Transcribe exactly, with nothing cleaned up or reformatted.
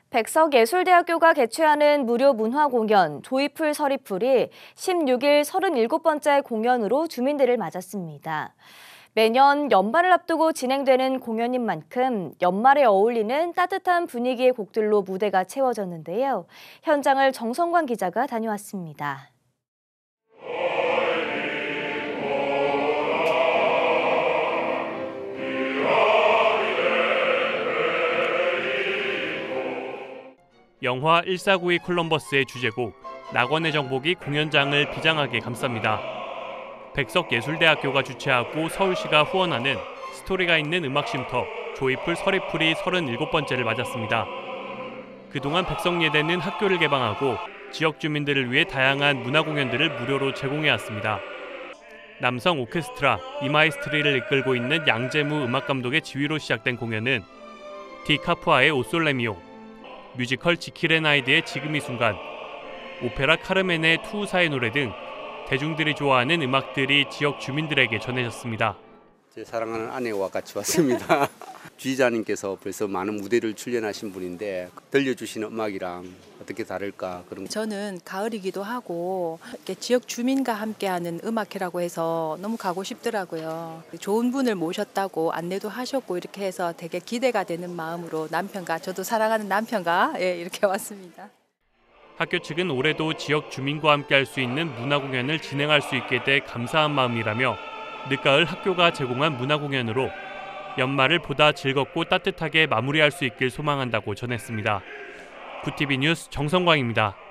백석예술대학교가 개최하는 무료 문화공연 조이풀 서리풀이 십육 일 서른일곱 번째 공연으로 주민들을 맞았습니다. 매년 연말을 앞두고 진행되는 공연인 만큼 연말에 어울리는 따뜻한 분위기의 곡들로 무대가 채워졌는데요. 현장을 정성관 기자가 다녀왔습니다. 영화 천사백구십이 콜럼버스의 주제곡 낙원의 정복이 공연장을 비장하게 감쌉니다. 백석예술대학교가 주최하고 서울시가 후원하는 스토리가 있는 음악쉼터 조이풀 서리풀이 서른일곱 번째를 맞았습니다. 그동안 백석예대는 학교를 개방하고 지역 주민들을 위해 다양한 문화 공연들을 무료로 제공해왔습니다. 남성 오케스트라 이마이스트리를 이끌고 있는 양재무 음악감독의 지휘로 시작된 공연은 디카푸아의 오솔레미오, 뮤지컬 지킬앤하이드의 지금 이 순간, 오페라 카르멘의 투우사의 노래 등 대중들이 좋아하는 음악들이 지역 주민들에게 전해졌습니다. 제 사랑하는 아내와 같이 왔습니다. 주지자님께서 벌써 많은 무대를 출연하신 분인데 들려주시는 음악이랑 어떻게 다를까 그런. 저는 가을이기도 하고 이렇게 지역 주민과 함께하는 음악회라고 해서 너무 가고 싶더라고요. 좋은 분을 모셨다고 안내도 하셨고 이렇게 해서 되게 기대가 되는 마음으로 남편과 저도 사랑하는 남편과 예, 이렇게 왔습니다. 학교 측은 올해도 지역 주민과 함께 할 수 있는 문화 공연을 진행할 수 있게 돼 감사한 마음이라며 늦가을 학교가 제공한 문화 공연으로 연말을 보다 즐겁고 따뜻하게 마무리할 수 있길 소망한다고 전했습니다. 구티비 뉴스 정성광입니다.